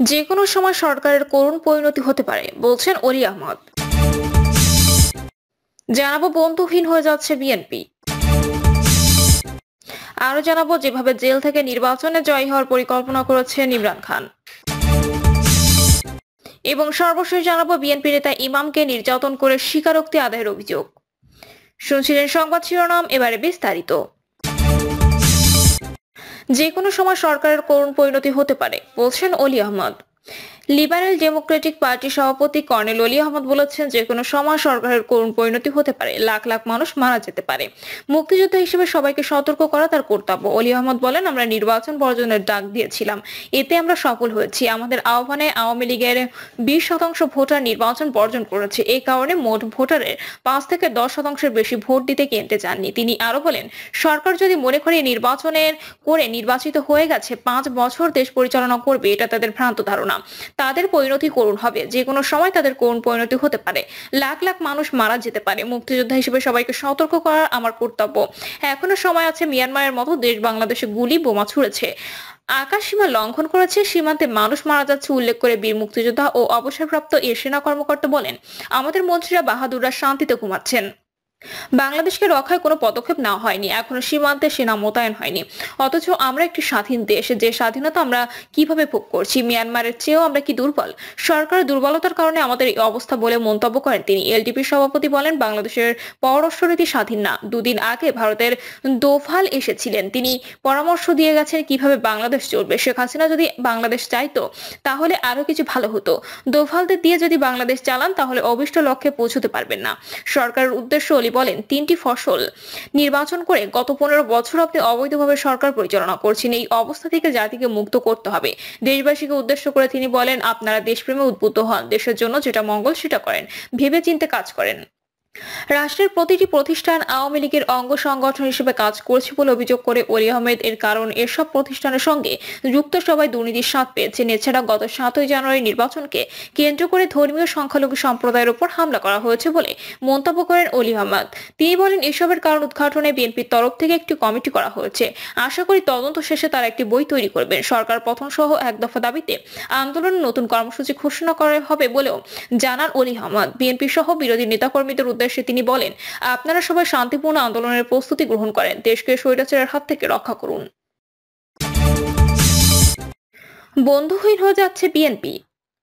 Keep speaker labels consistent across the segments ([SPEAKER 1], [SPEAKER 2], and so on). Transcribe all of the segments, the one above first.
[SPEAKER 1] যে কোনো সময় সরকারের করুণ পরিণতি হতে পারে বলছেন অলি আহমদ। জানাবো বন্ধুহীন হয়ে যাচ্ছে বিএনপি। আরো জানাবো যেভাবে জেল থেকে নির্বাচনে জয়ী হওয়ার পরিকল্পনা করেছেন ইমরান খান। এবং সর্বশেষ জানাবো বিএনপি নেতা ইমামকে নির্যাতন করে স্বীকারোক্তি আদায়ের অভিযোগ। শুনছিলেন সংবাদ শিরোনাম, এবারে বিস্তারিত। যে কোনো সময় সরকারের করুণ পরিণতি হতে পারে বলছেন অলি আহমদ। লিবারেল ডেমোক্রেটিক পার্টির সভাপতি কর্নেল অলি আহমদ বলেছেন, যে কোনো সময় সরকারের করুণ পরিণতি হতে পারে, লাখ লাখ মানুষ মারা যেতে পারে। মুক্তিযোদ্ধা হিসেবে সবাইকে সতর্ক করা তার কর্তব্য। অলি আহমদ বলেন, আমরা নির্বাচন বর্জনের ডাক দিয়েছিলাম, এতে আমরা সফল হয়েছি। আমাদের আহ্বানে আওয়ামী লীগের 20% ভোটার নির্বাচন বর্জন করেছে। এই কারণে মোট ভোটারের 5 থেকে 10% বেশি ভোট দিতে কেন্দ্রে যাননি। তিনি আরো বলেন, সরকার যদি মনে করে নির্বাচনের করে নির্বাচিত হয়ে গেছে 5 বছর দেশ পরিচালনা করবে, এটা তাদের ভ্রান্ত ধারণা। তাদের পরিণতি করুণ হবে, যে কোনো সময় তাদের করুণ পরিণতি হতে পারে, লাখ লাখ মানুষ মারা যেতে পারে। মুক্তিযোদ্ধা হিসেবে সবাইকে সতর্ক করার আমার কর্তব্য। এখনো সময় আছে। মিয়ানমারের মতো দেশ বাংলাদেশে গুলি বোমা ছুড়েছে, আকাশ সীমা লঙ্ঘন করেছে, সীমান্তে মানুষ মারা যাচ্ছে উল্লেখ করে বীর মুক্তিযোদ্ধা ও অবসরপ্রাপ্ত এর সেনা কর্মকর্তা বলেন, আমাদের মন্ত্রীরা বাহাদুররা শান্তিতে ঘুমাচ্ছেন। বাংলাদেশকে রক্ষায় কোনো পদক্ষেপ নেওয়া হয়নি, এখনো সীমান্তে সেনা মোতায়েন হয়নি। অথচ আমরা একটি স্বাধীন দেশ, যে স্বাধীনতা আমরা কিভাবে ভোগ করছি। মিয়ানমারের চেয়েও আমরা কি দুর্বল? সরকারের দুর্বলতার কারণে আমাদের এই অবস্থা বলে মন্তব্য করেন তিনি। এলডিপির সভাপতি বলেন, বাংলাদেশের পররাষ্ট্রনীতি স্বাধীন না। দুদিন আগে ভারতের দোভাল এসেছিলেন, তিনি পরামর্শ দিয়ে গেছেন কিভাবে বাংলাদেশ চলবে। শেখ হাসিনা যদি বাংলাদেশ চাইতো তাহলে আরো কিছু ভালো হতো। দোভালদের দিয়ে যদি বাংলাদেশ চালান তাহলে অভিষ্ট লক্ষ্যে পৌঁছতে পারবেন না। সরকারের উদ্দেশ্য, বলেন, 3টি ফসল নির্বাচন করে গত 15 বছর আপনি অবৈধভাবে সরকার পরিচালনা করছেন। এই অবস্থা থেকে জাতিকে মুক্ত করতে হবে। দেশবাসীকে উদ্দেশ্য করে তিনি বলেন, আপনারা দেশপ্রেমে উদ্বুদ্ধ হন, দেশের জন্য যেটা মঙ্গল সেটা করেন, ভেবে চিন্তে কাজ করেন। রাষ্ট্রের প্রতিটি প্রতিষ্ঠান আওয়ামী লীগের অঙ্গ সংগঠন হিসেবে কাজ করছে বলে অভিযোগ করে অলি আহমেদ, এর কারণ এসব প্রতিষ্ঠানের সঙ্গে যুক্ত সবাই দুর্নীতির স্বাদ পেয়েছেন। এছাড়া গত 7ই জানুয়ারি নির্বাচনকে কেন্দ্র করে ধর্মীয় সংখ্যালঘু সম্প্রদায়ের উপর হামলা করা হয়েছে বলে মন্তব্য করেন অলি আহমেদ। তিনি বলেন, এসবের কারণ উদ্ঘাটনে বিএনপির তরফ থেকে একটি কমিটি করা হয়েছে। আশা করি তদন্ত শেষে তারা একটি বই তৈরি করবেন। সরকার পতন সহ এক দফা দাবিতে আন্দোলনের নতুন কর্মসূচি ঘোষণা করা হবে বলেও জানান অলি আহমেদ। বিএনপি সহ বিরোধী নেতাকর্মীদের উদ্দেশ্যে তিনি বলেন, আপনারা সবাই শান্তিপূর্ণ আন্দোলনের প্রস্তুতি গ্রহণ করেন, দেশকে স্বৈরাচারের হাত থেকে রক্ষা করুন। বন্ধুহীন হয়ে যাচ্ছে বিএনপি।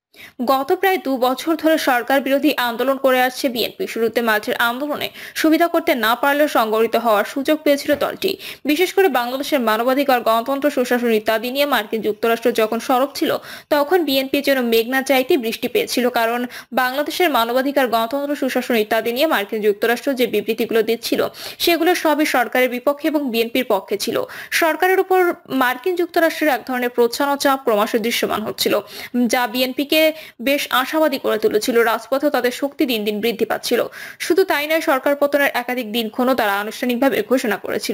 [SPEAKER 1] গত প্রায় 2 বছর ধরে সরকার বিরোধী আন্দোলন করে আসছে বিএনপি। শুরুতে মাঠের আন্দোলনে সুবিধা করতে না পারলেও সংগঠিত হওয়ার সুযোগ পেয়েছিল দলটি। বিশেষ করে বাংলাদেশের মানবাধিকার, গণতন্ত্র, সুশাসন ইত্যাদি নিয়ে মার্কিন যুক্তরাষ্ট্র যখন সরব ছিল, তখন বিএনপির জন্য মেঘনা চাইতে বৃষ্টি পেয়েছিল। কারণ বাংলাদেশের মানবাধিকার, গণতন্ত্র, সুশাসন ইত্যাদি নিয়ে মার্কিন যুক্তরাষ্ট্র যে বিবৃতিগুলো দিচ্ছিল, সেগুলো সবই সরকারের বিপক্ষে এবং বিএনপির পক্ষে ছিল। সরকারের উপর মার্কিন যুক্তরাষ্ট্রের এক ধরনের প্রচ্ছন্ন চাপ ক্রমশ দৃশ্যমান হচ্ছিল, যা বিএনপিকে বেশ আশাবাদী করে তুলেছিল। রাজপথে তাদের শক্তি দিন দিন বৃদ্ধি পাচ্ছিল। শুধু তাই নয়, সরকার পতনের একাধিক দিনক্ষণও তারা আনুষ্ঠানিকভাবে ঘোষণা করেছিল।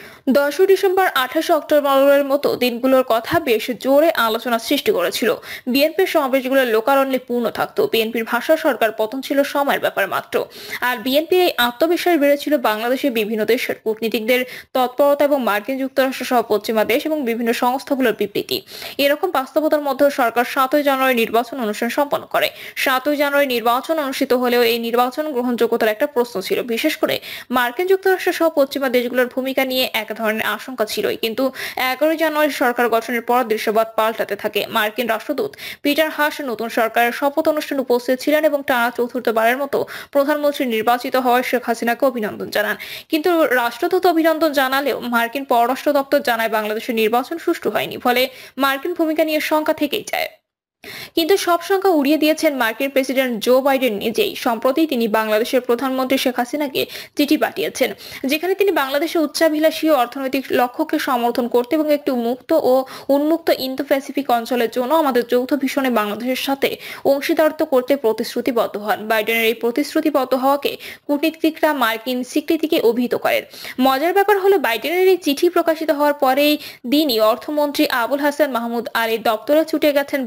[SPEAKER 1] 10 ডিসেম্বর, 28 অক্টোবরের মতো দিনগুলোর কথা বেশ জোরে আলোচনা সৃষ্টি করেছিল। বিএনপির সমাবেশগুলো লোকারণ্যে পূর্ণ থাকতো। বিএনপির ভাষা, সরকার পতন ছিল সময়ের ব্যাপার মাত্র। আর বিএনপির এই আত্মবিশ্বাস বেড়েছিল বাংলাদেশের বিভিন্ন দেশের কূটনীতিকদের তৎপরতা এবং মার্কিন যুক্তরাষ্ট্র সহ পশ্চিমা দেশ এবং বিভিন্ন সংস্থাগুলোর বিবৃতি। এরকম বাস্তবতার মধ্যে সরকার 7ই জানুয়ারি নির্বাচন অনুষ্ঠান সম্পন্ন করে। 7ই জানুয়ারি নির্বাচন অনুষ্ঠিত হলেও এই নির্বাচন গ্রহণযোগ্যতার একটা প্রশ্ন ছিল। বিশেষ করে মার্কিন যুক্তরাষ্ট্র সহ পশ্চিমা দেশগুলোর ভূমিকা নিয়ে এক ধরনের আশঙ্কা ছিলই। কিন্তু 11 জানুয়ারি সরকার গঠনের পর দৃশ্যবাদ পাল্টাতে থাকে। মার্কিন রাষ্ট্রদূত পিটার হাস নতুন সরকারের শপথ অনুষ্ঠানে উপস্থিত ছিলেন এবং টানা চতুর্থবারের মতো প্রধানমন্ত্রী নির্বাচিত হওয়ায় শেখ হাসিনাকে অভিনন্দন জানান। কিন্তু রাষ্ট্রদূত অভিনন্দন জানালেও মার্কিন পররাষ্ট্র দপ্তর জানায় বাংলাদেশের নির্বাচন সুষ্ঠু হয়নি, ফলে মার্কিন ভূমিকা নিয়ে শঙ্কা থেকেই যায়। কিন্তু সব সংখ্যা উড়িয়ে দিয়েছেন মার্কিন প্রেসিডেন্ট জো বাইডেন নিজেই। সম্প্রতি তিনি বাংলাদেশের প্রধানমন্ত্রী শেখ হাসিনাকে চিঠি পাঠিয়েছেন, যেখানে তিনি বাংলাদেশের উচ্চাভিলাষী ও অর্থনৈতিক লক্ষ্যকে সমর্থন করতে এবং একটু মুক্ত ও উন্মুক্ত ইন্দো প্যাসিফিক অঞ্চলের জন্য আমাদের যৌথ ভীষণে বাংলাদেশের সাথে অংশীদারত্ব করতে প্রতিশ্রুতিবদ্ধ হন। বাইডেনের এই প্রতিশ্রুতিবদ্ধ হওয়াকে কূটনীতিকরা মার্কিন স্বীকৃতিকে অভিহিত করেন। মজার ব্যাপার হলো, বাইডেনের এই চিঠি প্রকাশিত হওয়ার পরেই দিনই অর্থমন্ত্রী আবুল হাসান মাহমুদ আলী দপ্তরে ছুটে গেছেন বাংলাদেশ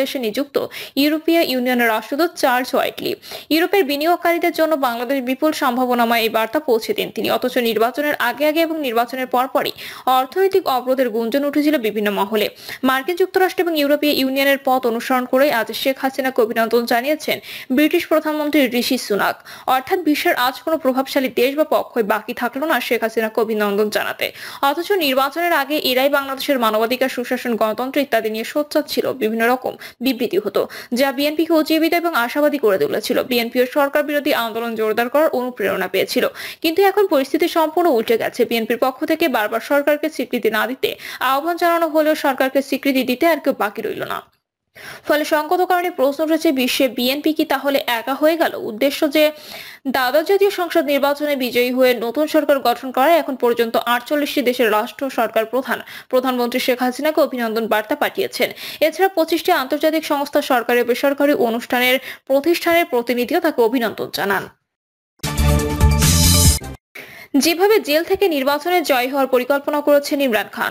[SPEAKER 1] বাংলাদেশে নিযুক্ত ইউরোপীয় ইউনিয়নের রাষ্ট্রদূত চার্লস হোয়াইটলি। ইউরোপের বিনিয়োগকারীদের জন্য বাংলাদেশ বিপুল সম্ভাবনাময় এই বার্তা পৌঁছে দেন তিনি। অথচ নির্বাচনের আগে এবং নির্বাচনের পরপরই অর্থনৈতিক অবরোধের গুঞ্জন উঠেছিল বিভিন্ন মহলে। মার্কিন যুক্তরাষ্ট্র এবং ইউরোপীয় ইউনিয়নের পথ অনুসরণ করে আজ শেখ হাসিনাকে অভিনন্দন জানিয়েছেন ব্রিটিশ প্রধানমন্ত্রী ঋষি সুনাক। অর্থাৎ বিশ্বের আজ কোনো প্রভাবশালী দেশ বা পক্ষই বাকি থাকলো না শেখ হাসিনাকে অভিনন্দন জানাতে। অথচ নির্বাচনের আগে এরাই বাংলাদেশের মানবাধিকার, সুশাসন, গণতন্ত্র ইত্যাদি নিয়ে সোচ্চার ছিল। বিভিন্ন রকম বিবৃতি হতো যা বিএনপিকে উজ্জীবিত এবং আশাবাদী করে তুলেছিল। বিএনপি ও সরকার বিরোধী আন্দোলন জোরদার করার অনুপ্রেরণা পেয়েছিল। কিন্তু এখন পরিস্থিতি সম্পূর্ণ উল্টে গেছে। বিএনপির পক্ষ থেকে বারবার সরকারকে স্বীকৃতি না দিতে আহ্বান জানানো হলেও সরকারকে স্বীকৃতি দিতে আর কেউ বাকি রইল না। ফলে সংকট কারণে প্রশ্ন উঠেছে, বিশ্বে বিএনপি কি তাহলে একা হয়ে গেল? উদ্দেশ্য যে দ্বাদশ জাতীয় সংসদ নির্বাচনে বিজয়ী হয়ে নতুন সরকার গঠন করা। এখন পর্যন্ত 48টি দেশের রাষ্ট্র সরকার প্রধানমন্ত্রী শেখ হাসিনাকে অভিনন্দন বার্তা পাঠিয়েছেন। এছাড়া 25টি আন্তর্জাতিক সংস্থা, সরকারি ও বেসরকারি প্রতিষ্ঠানের প্রতিনিধিও তাকে অভিনন্দন জানান। যেভাবে জেল থেকে নির্বাচনে জয় হওয়ার পরিকল্পনা করেছেন ইমরান খান।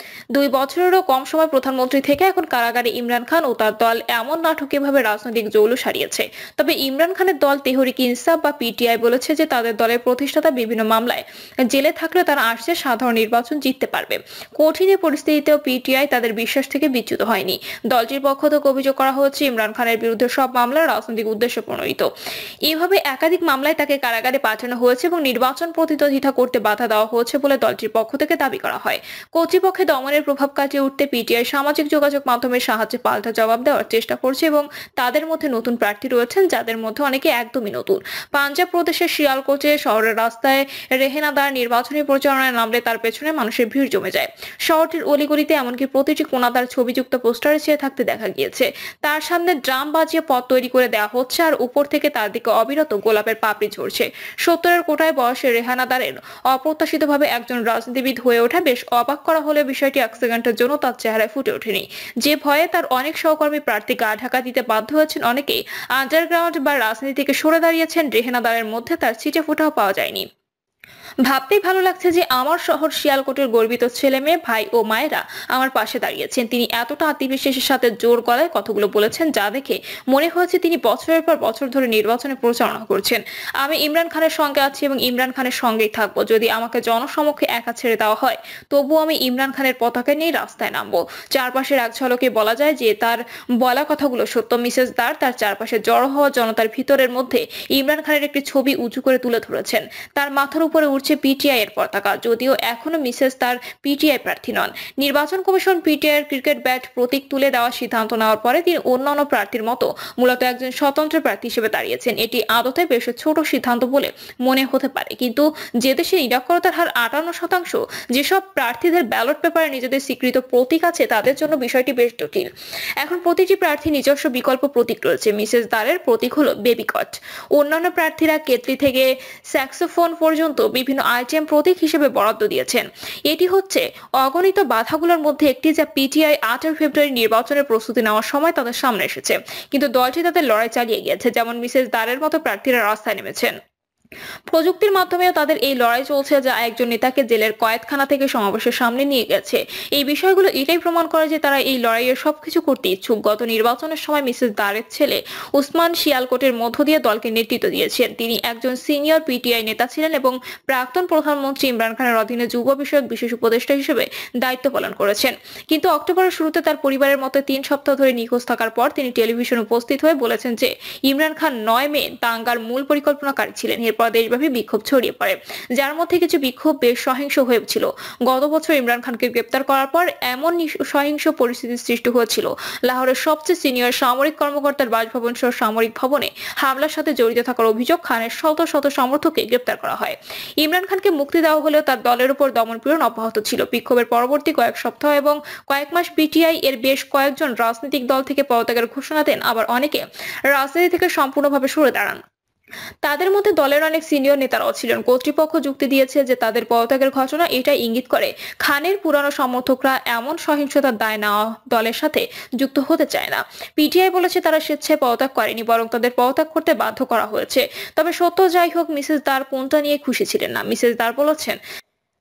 [SPEAKER 1] 2 বছরেরও কম সময় প্রধানমন্ত্রী থেকে এখন কারাগারে ইমরান খান ও তার দল এমন নাটকীয়ভাবে রাজনৈতিক জৌলুস সারিয়েছে। তবে ইমরান খানের দল তেহরিক ইনসাফ বা পিটিআই বলেছে যে তাদের দলের প্রতিষ্ঠাতা বিভিন্ন মামলায় জেলে থাকলে তারা আসছে সাধারণ নির্বাচন জিততে পারবে। কঠিন পরিস্থিতিতেও পিটিআই তাদের বিশ্বাস থেকে বিচ্যুত হয়নি। দলটির পক্ষ থেকে অভিযোগ করা হচ্ছে ইমরান খানের বিরুদ্ধে সব মামলা রাজনৈতিক উদ্দেশ্যে প্রণোদিত। এইভাবে একাধিক মামলায় তাকে কারাগারে পাঠানো হয়েছে এবং নির্বাচন প্রতিদ্বন্দ্বিতা করতে বাধা দেওয়া হয়েছে বলে দলটির পক্ষ থেকে দাবি করা হয়। কর্তৃপক্ষের দমনের প্রভাব কাটিয়ে উঠতে পিটিআই সামাজিক যোগাযোগ মাধ্যমের সাহায্যে পাল্টা জবাব দেওয়ার চেষ্টা করছে এবং তাদের মধ্যে নতুন প্রার্থী রয়েছেন যাদের মধ্যে অনেকে একদমই নতুন। পাঞ্জাব প্রদেশের শিয়ালকোটে শহরের রাস্তায় রেহেনাদার নির্বাচনী প্রচারণায় নামলে তার পেছনে মানুষের ভিড় জমে যায়। শহরটির অলিগলিতে এমনকি প্রতিটি কোণাদার ছবিযুক্ত পোস্টারে চেয়ে থাকতে দেখা গিয়েছে। তার সামনে ড্রাম বাজিয়ে পথ তৈরি করে দেওয়া হচ্ছে আর উপর থেকে তার দিকে অবিরত গোলাপের পাপড়ি ঝরছে। 70-এর কোটায় বয়সে রেহানাদারের অপ্রত্যাশিতভাবে একজন রাজনীতিবিদ হয়ে ওঠা বেশ অবাক করা হলে বিষয়টি 1 সেকেন্ডের জন্য তার চেহারায় ফুটে ওঠেনি। যে ভয়ে তার অনেক সহকর্মী প্রার্থী গা ঢাকা দিতে বাধ্য হয়েছেন, অনেকেই আন্ডারগ্রাউন্ড বা রাজনীতি থেকে সরে দাঁড়িয়েছেন। রেহেনাদারের মধ্যে তার ছিটে ফোঁটাও পাওয়া যায়নি। ভাবতেই ভালো লাগছে যে আমার শহর শিয়ালকোটের গর্বিত ছেলে মেয়ে, ভাই ও মায়েরা আমার পাশে দাঁড়িয়েছেন। তিনি এতটা আত্মবিশ্বাসের সাথে জোর গলায় কথাগুলো বলেছেন যা দেখে মনে হয়েছে তিনি বছরের পর বছর ধরে নির্বাচনে প্রচারণা করছেন। আমি ইমরান খানের সঙ্গে আছি এবং ইমরান খানের সঙ্গেই থাকবো। যদি আমাকে জনসমক্ষে একা ছেড়ে দেওয়া হয় তবুও আমি ইমরান খানের পতাকা নিয়ে রাস্তায় নামবো। চারপাশের এক ঝলকে বলা যায় যে তার বলা কথাগুলো সত্য। মিসেস দার তার চারপাশে জড়ো হওয়া জনতার ভিতরের মধ্যে ইমরান খানের একটি ছবি উঁচু করে তুলে ধরেছেন। তার মাথার উপরে উঠছে পিটিআই এর পতাকা, যদিও এখনো মিসেস তার পিটিআই প্রার্থী নন। নির্বাচন কমিশন পিটিআই এর ক্রিকেট ব্যাট প্রতীক তুলে দেওয়ার সিদ্ধান্ত নেওয়ার পরে তিনি অন্যান্য প্রার্থীর মতো মূলত একজন স্বতন্ত্র প্রার্থী হিসেবে দাঁড়িয়েছেন। এটি আদতে বেশ ছোট সিদ্ধান্ত বলে মনে হতে পারে, কিন্তু যে দেশে নিরক্ষরতার হার 58%, যেসব প্রার্থীদের ব্যালট পেপারে নিজেদের স্বীকৃত প্রতীক আছে তাদের জন্য বিষয়টি বেশ জটিল। এখন প্রতিটি প্রার্থী নিজস্ব বিকল্প প্রতীক রয়েছে। মিসেস দারের প্রতীক হলো বেবি কট। অন্যান্য প্রার্থীরা কেতলি থেকে স্যাক্সোফোন পর্যন্ত বিভিন্ন আইটেম প্রতীক হিসেবে বরাদ্দ দিয়েছেন। এটি হচ্ছে অগণিত বাধাগুলোর মধ্যে একটি যা পিটিআই 8 ফেব্রুয়ারি নির্বাচনের প্রস্তুতি নেওয়ার সময় তাদের সামনে এসেছে। কিন্তু দলটি তাদের লড়াই চালিয়ে গিয়েছে। যেমন মিসেস দারের মতো প্রার্থীরা রাস্তায় নেমেছেন। প্রযুক্তির মাধ্যমেও তাদের এই লড়াই চলছে, যা একজন নেতাকে জেলের কয়েদখানা থেকে সমাবেশের সামনে নিয়ে গেছে। এই বিষয়গুলো এটাই প্রমাণ করে যে তারা এই লড়াইয়ের সবকিছু করতে ইচ্ছুক। গত নির্বাচনের সময় মিসেস দারের ছেলে উসমান শিয়ালকোটের মধ্য দিয়ে দলকে নেতৃত্ব দিয়েছেন। তিনি একজন সিনিয়র পিটিআই নেতা ছিলেন এবং প্রাক্তন প্রধানমন্ত্রী ইমরান খানের অধীনে যুব বিষয়ক বিশেষ উপদেষ্টা হিসেবে দায়িত্ব পালন করেছেন। কিন্তু অক্টোবরের শুরুতে তার পরিবারের মতো 3 সপ্তাহ ধরে নিখোঁজ থাকার পর তিনি টেলিভিশনে উপস্থিত হয়ে বলেছেন যে ইমরান খান 9 মে দাঙ্গার মূল পরিকল্পনাকারী ছিলেন। এরপর দেশব্যাপী বিক্ষোভ ছড়িয়ে পড়ে, যার মধ্যে কিছু বিক্ষোভ বেশ সহিংস হয়েছিল। গত বছর ইমরান খানকে গ্রেপ্তার করার পর এমন সহিংস পরিস্থিতির সৃষ্টি হয়েছিল লাহোরের সবচেয়ে সিনিয়র সামরিক কর্মকর্তার বাসভবন সহ সামরিক ভবনে হামলার সাথে জড়িত থাকার অভিযোগ খানের শত শত সমর্থককে গ্রেপ্তার করা হয়। ইমরান খানকে মুক্তি দেওয়া হলেও তার দলের উপর দমনপীড়ন অব্যাহত ছিল। বিক্ষোভের পরবর্তী কয়েক সপ্তাহ এবং কয়েক মাস পিটিআই এর বেশ কয়েকজন রাজনৈতিক দল থেকে পদত্যাগের ঘোষণা দেন, আবার অনেকে রাজনীতি থেকে সম্পূর্ণভাবে সরে দাঁড়ান। তাদের মধ্যে দলের অনেক সিনিয়র নেতারাও ছিলেন। কর্তৃপক্ষ যুক্তি দিয়েছে যে তাদের পদত্যাগের ঘটনা এটা ইঙ্গিত করে খানের পুরানো সমর্থকরা এমন সহিংসতার দায় নেওয়া দলের সাথে যুক্ত হতে চায় না। পিটিআই বলেছে তারা স্বেচ্ছায় পদত্যাগ করেনি, বরং তাদের পদত্যাগ করতে বাধ্য করা হয়েছে। তবে সত্য যাই হোক, মিসেস দার কোনটা নিয়ে খুশি ছিলেন না। মিসেস দার বলেছেন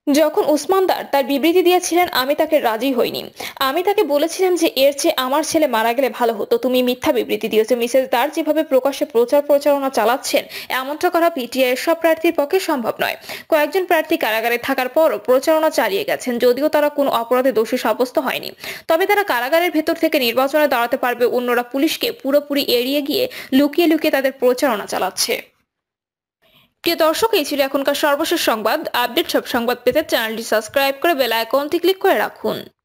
[SPEAKER 1] যখন উসমানদার তার বিবৃতি দিয়েছিলেন আমি তাকে রাজি হইনি। আমি তাকে বলেছিলাম যে এর চেয়ে আমার ছেলে মারা গেলে ভালো হতো। তুমি মিথ্যা বিবৃতি দিয়েছো। মিসেস দার যেভাবে প্রকাশ্যে প্রচারণা চালাচ্ছেন এমনটা করা পিটিআই এর সব প্রার্থীর পক্ষে সম্ভব নয়। কয়েকজন প্রার্থী কারাগারে থাকার পরও প্রচারণা চালিয়ে গেছেন, যদিও তারা কোনো অপরাধে দোষী সাব্যস্ত হয়নি। তবে তারা কারাগারের ভেতর থেকে নির্বাচনে দাঁড়াতে পারবে, অন্যরা পুলিশকে পুরোপুরি এড়িয়ে গিয়ে লুকিয়ে লুকিয়ে তাদের প্রচারণা চালাচ্ছে। প্রিয় দর্শক, এই ছিল এখনকার সর্বশেষ সংবাদ। আপডেট সব সংবাদ পেতে চ্যানেলটি সাবস্ক্রাইব করে বেল আইকনটি ক্লিক করে রাখুন।